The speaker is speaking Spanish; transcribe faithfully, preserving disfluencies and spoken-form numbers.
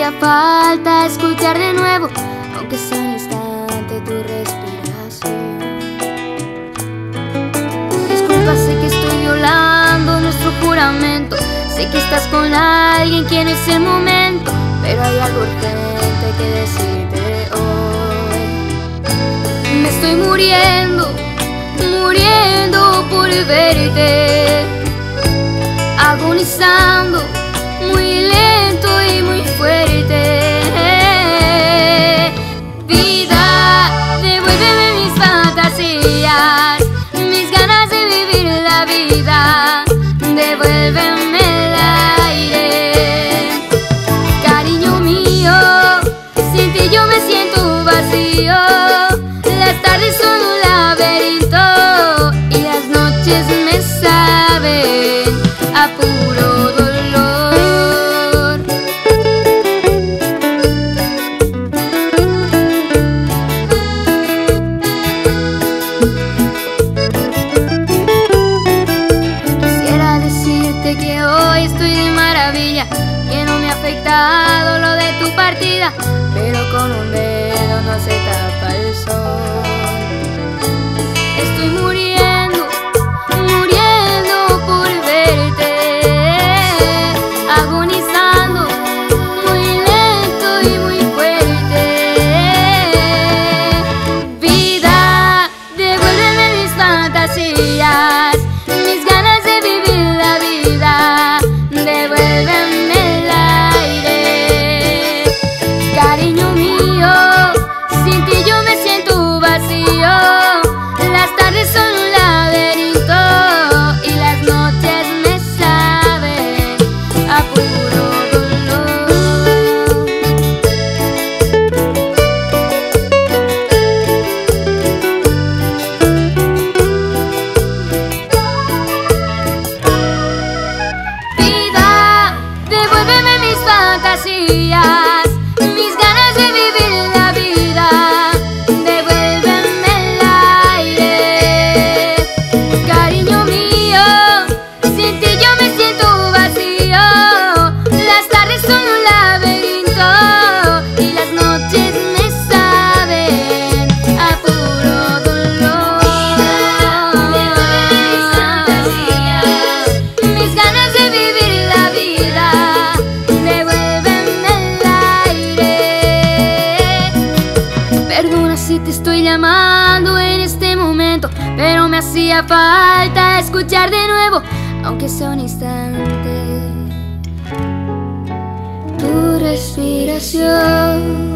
hacía falta escuchar de nuevo, aunque sea un instante, tu respiración. Disculpa, sé que estoy violando nuestro juramento. Sé que estás con alguien, quien es el momento, pero hay algo urgente que decirte hoy. Me estoy muriendo, muriendo por verte, agonizando, muy lento y muy fuerte. Vida, devuélveme mis fantasías, mis ganas de vivir la vida, devuélveme el aire. Cariño mío, sin ti yo me siento vacío. Las tardes son un laberinto y las noches me saben a puro dolor. Quisiera decirte que hoy estoy de maravilla, que no me ha afectado lo de tu partida, pero con un dedo no se tapa el sol. Estoy muriendo, muriendo por verte, agonizando, muy lento y muy fuerte. Vida, devuélveme mis fantasías, mis ganas de vivir la vida, devuélveme el aire. Cariño mío, sin ti yo me siento vacío. Las tardes son un laberinto y las noches me saben a puro dolor. Vida, devuélveme mis fantasías, mis ganas de vivir la vida, devuélveme el aire. Cariño mío, sin ti yo me siento vacío. Las tardes son un laberinto y las noches me saben a puro dolor. Mis ganas de vivir la vida, devuélveme el aire. Perdona si te estoy llamando en este momento, pero me hacía falta escuchar de nuevo, aunque sea un instante, tu respiración.